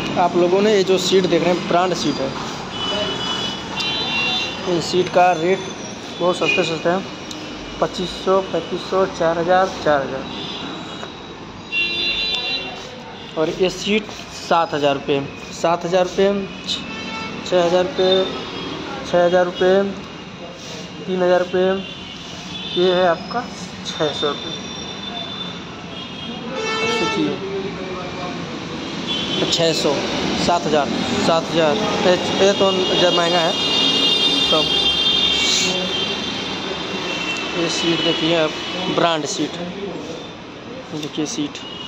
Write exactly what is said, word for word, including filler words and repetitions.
आप लोगों ने ये जो सीट देख रहे हैं ब्रांड सीट है। इन सीट का रेट बहुत सस्ते सस्ते हैं, पच्चीस सौ पैंतीस सौ चार हज़ार चार हज़ार और ये सीट सात हज़ार रुपये सात हज़ार रुपये छः हज़ार रुपये छः हज़ार रुपये तीन हज़ार रुपये ये है आपका छः सौ रुपये। सोचिए छः सौ सात हज़ार सात हज़ार ये तो जब महंगा है तब। ये सीट देखिए आप, ब्रांड सीट देखिए सीट।